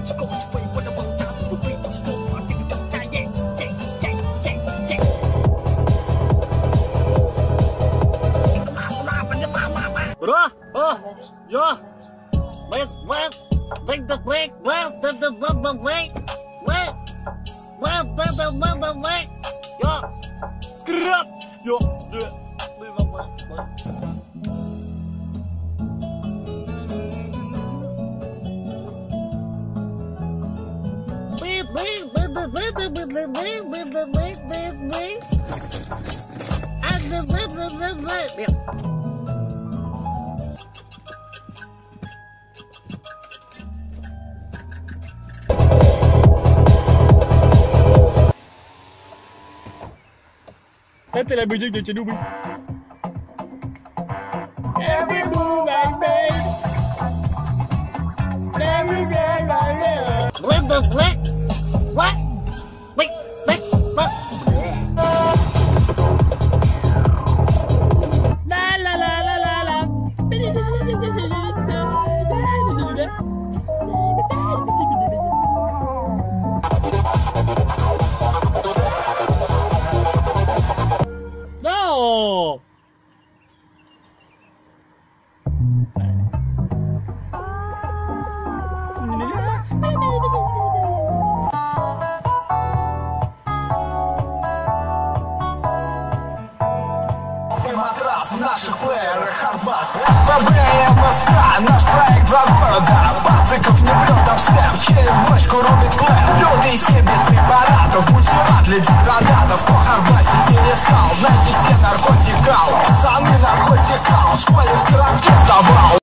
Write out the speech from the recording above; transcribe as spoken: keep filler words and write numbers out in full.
Bro, oh, yo, wait, wait, wait, the wait, wait, the the the the wait, wait, wait, the the the the wait, yo, scrap, yo, the the the wait, wait. Wait, wait, wait, the wait, the wait, the wait, wait, the wait, wait, wait, and the wait, the wait, wait, yeah. C'était la musique de Tchernobyl. Every move I make, every step I make. What the what? What? Wait, wait, what? La la la la la la. No! Матрас в наших плеерах Хардбас. СПБ и МСК, наш проект два города. Бациков не врет обслеп, через бочку рубит клэп. Люди и все без препаратов, бутират для деградатов. Кто Хардбасить перестал, знаете все наркотикал. Пацаны наркотикал, в школе в коробке сдавал.